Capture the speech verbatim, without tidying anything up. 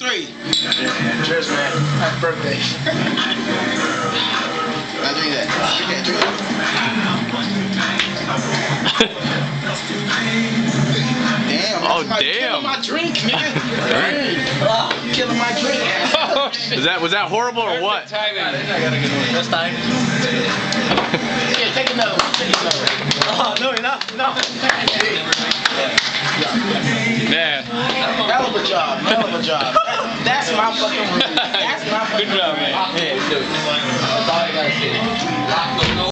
three. Cheers, man. Happy birthday. I drink that. You can't drink that. Damn. Oh, damn. Killing my drink, nigga. Oh, killing my drink. Is that was that horrible or what? Timing. I got a good one. This time. Yeah, take another one. Take another one. Oh, no, you're not. No. Yeah. Hell of a job. Hell of a job. That's my fucking room. That's my fucking Good job, man. Yeah, dude. That's all I gotta say.